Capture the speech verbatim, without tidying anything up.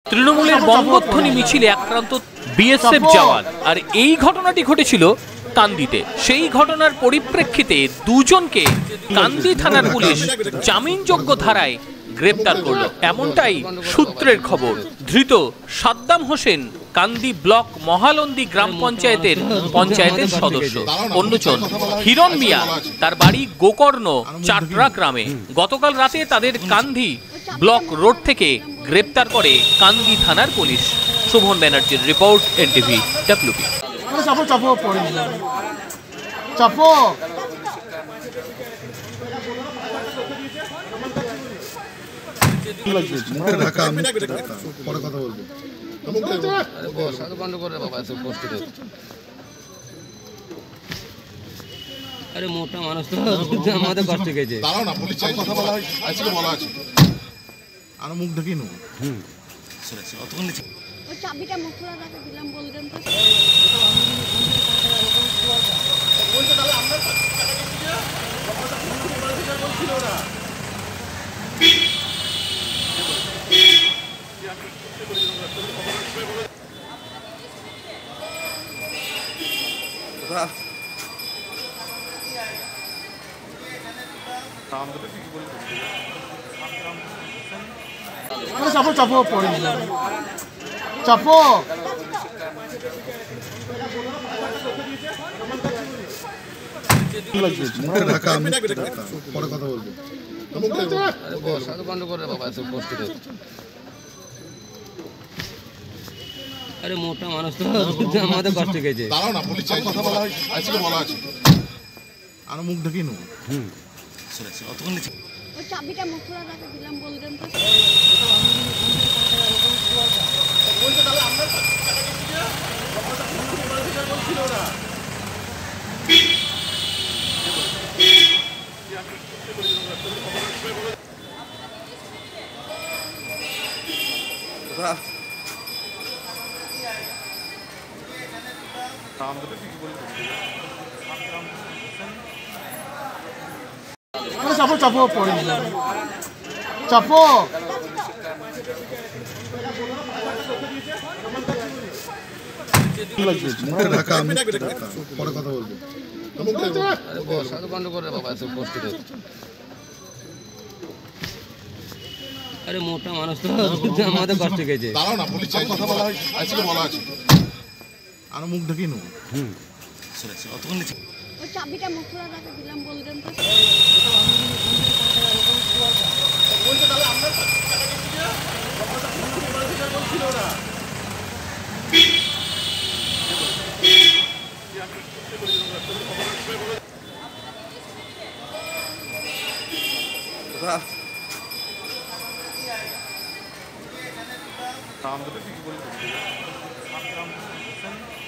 তৃণমূলের বঙ্গধ্বনি মিছিলে আক্রান্ত বিএসএফ জওয়ান। আর এই ঘটনাটি ঘটেছিল কান্দিতে। সেই ঘটনার পরিপ্রেক্ষিতে দুজনকে কান্দি থানার পুলিশ জামিনযোগ্য ধারায় গ্রেপ্তার করল, এমনটাই সূত্রের খবর। ধৃত সাদ্দাম হোসেন কান্দি ব্লক মহালন্দি গ্রাম পঞ্চায়েতের পঞ্চায়েতের সদস্য। অন্যজন হিরণ মিয়া, তার বাড়ি গোকর্ণ চাটরা গ্রামে। গতকাল রাতে তাদের কান্দি ব্লক রোড থেকে গ্রেপ্তার করে কান্দি থানার পুলিশ। শোভন ব্যানার্জির রিপোর্ট, এনটিভি ডাব্লিউবি। চাপো চাপো পড়ে চাপো পরে কথা বলবো। আরে মোটা মানুষ তো আমাদের কষ্ট গেছে। দাঁড়াও না, পুলিশ চাই কথা বলা হয়েছে, আজকে বলা আছে। আর মুখ ঢেকে নো। হুম অতক্ষণ ওই চাবিটা মুখলা রাখা দিলাম, বলবেন তো বলতে তাহলে আমরা ছিল না। চাপো চাপো পড়ে চাপো পরে কথা বলবো। আরে মোটা মানুষ তো আমাদের কষ্ট গেছে। দাঁড়াও না, পুলিশ চাই কথা বলা হয়েছে, আজকে বলা আছে। আর মুখ ঢেকে নো। হুম অতক্ষণ ওই চাবিটা মুখলা রাখা দিলাম, বলবেন তো বলতে তাহলে আমরা ছিল না। চাপো চাপো পড়ে চাপো পরে কথা বলবো। আরে মোটা মানুষ তো আমাদের কষ্ট গেছে। দাঁড়াও না, পুলিশ চাই কথা বলা হয়েছে, আজকে বলা আছে। আর মুখ ঢেকে নো। হুম অতক্ষণ ওই চাবিটা মুখলা রাখা দিলাম, বলবেন তো বলতে তাহলে আমরা ছিল না। নাম কি বলবো?